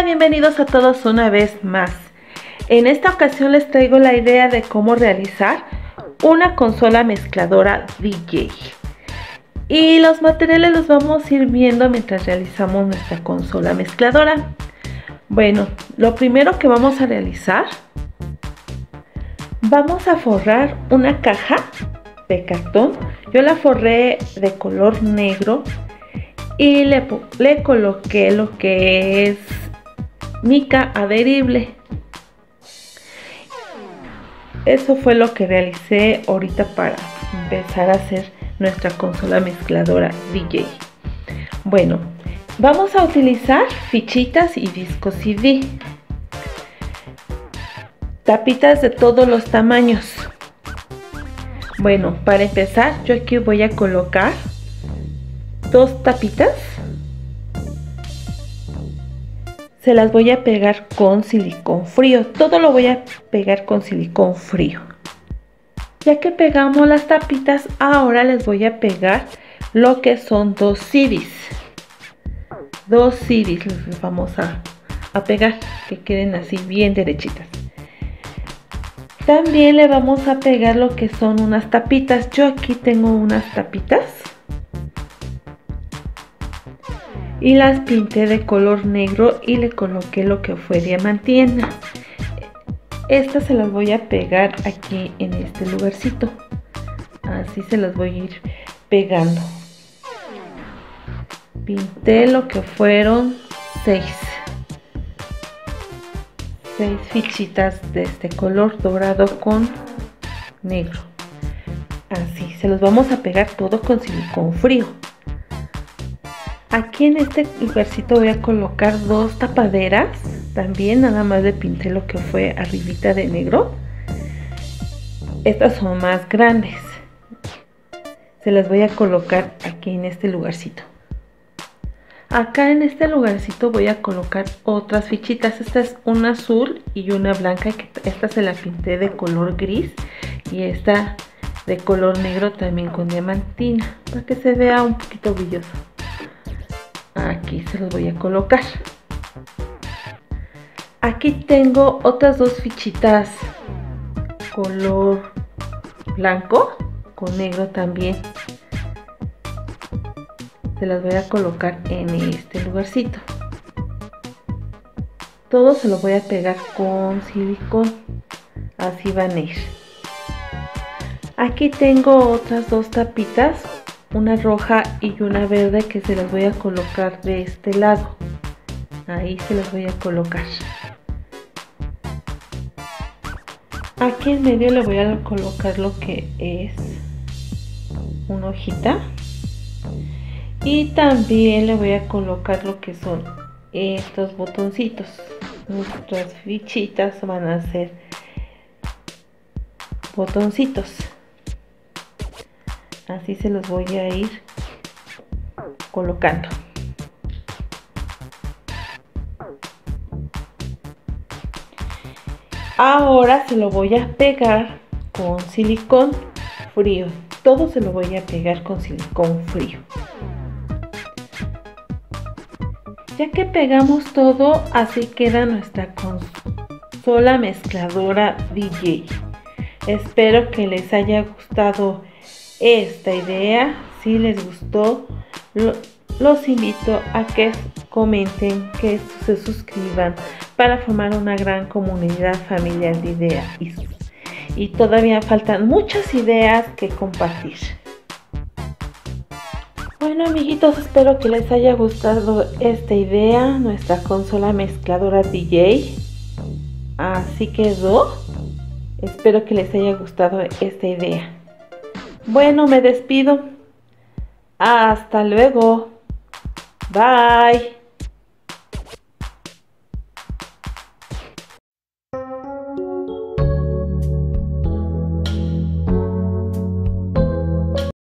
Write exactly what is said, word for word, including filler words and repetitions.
bienvenidos a todos una vez más. En esta ocasión les traigo la idea de cómo realizar una consola mezcladora D J. Y los materiales los vamos a ir viendo mientras realizamos nuestra consola mezcladora. Bueno, lo primero que vamos a realizar, vamos a forrar una caja de cartón. Yo la forré de color negro y le, le coloqué lo que es mica adherible. Eso fue lo que realicé ahorita para empezar a hacer nuestra consola mezcladora D J. Bueno, vamos a utilizar fichitas y discos C D, tapitas de todos los tamaños. Bueno, para empezar yo aquí voy a colocar dos tapitas. Se las voy a pegar con silicón frío. Todo lo voy a pegar con silicón frío. Ya que pegamos las tapitas, ahora les voy a pegar lo que son dos C Ds. Dos C Ds les vamos a, a pegar, que queden así bien derechitas. También le vamos a pegar lo que son unas tapitas. Yo aquí tengo unas tapitas y las pinté de color negro y le coloqué lo que fue diamantina. Estas se las voy a pegar aquí en este lugarcito. Así se las voy a ir pegando. Pinté lo que fueron seis. Seis fichitas de este color dorado con negro. Así, se los vamos a pegar todo con silicón frío. Aquí en este lugarcito voy a colocar dos tapaderas. También nada más le pinté lo que fue arribita de negro. Estas son más grandes. Se las voy a colocar aquí en este lugarcito. Acá en este lugarcito voy a colocar otras fichitas. Esta es una azul y una blanca, que esta se la pinté de color gris y esta de color negro también con diamantina, para que se vea un poquito brilloso. Aquí se los voy a colocar. Aquí tengo otras dos fichitas color blanco con negro también. Se las voy a colocar en este lugarcito. Todo se lo voy a pegar con silicón. Así van a ir. Aquí tengo otras dos tapitas, una roja y una verde, que se las voy a colocar de este lado. Ahí se las voy a colocar. Aquí en medio le voy a colocar lo que es una hojita. Y también le voy a colocar lo que son estos botoncitos. Nuestras fichitas van a ser botoncitos. Así se los voy a ir colocando. Ahora se lo voy a pegar con silicón frío. Todo se lo voy a pegar con silicón frío. Ya que pegamos todo, así queda nuestra consola mezcladora D J. Espero que les haya gustado esta idea. Si les gustó, lo, los invito a que comenten, que se suscriban para formar una gran comunidad familiar de ideas. Y, y todavía faltan muchas ideas que compartir. Bueno, amiguitos, espero que les haya gustado esta idea, nuestra consola mezcladora D J. Así quedó. Espero que les haya gustado esta idea. Bueno, me despido. Hasta luego. Bye.